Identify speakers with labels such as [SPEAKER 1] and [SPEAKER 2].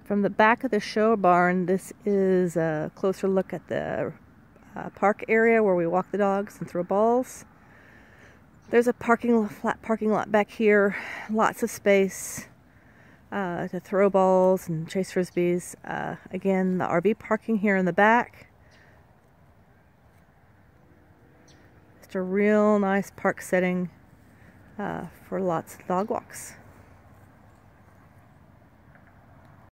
[SPEAKER 1] From the back of the show barn, this is a closer look at the park area where we walk the dogs and throw balls. There's a flat parking lot back here, lots of space to throw balls and chase frisbees. Again, the RV parking here in the back. Just a real nice park setting for lots of dog walks.